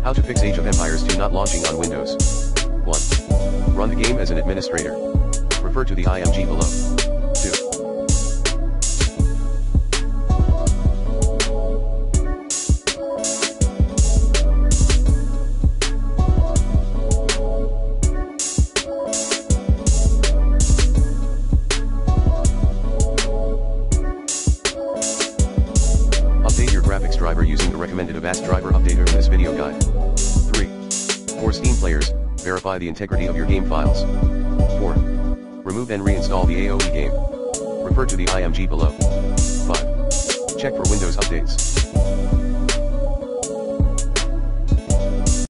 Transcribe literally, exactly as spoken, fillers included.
How to fix Age of Empires two not launching on Windows. one. Run the game as an administrator. Refer to the I M G below. two. Update your graphics driver using the recommended Avast driver updater in this video guide. three. For Steam players, verify the integrity of your game files. four. Remove and reinstall the A O E game. Refer to the I M G below. five. Check for Windows updates.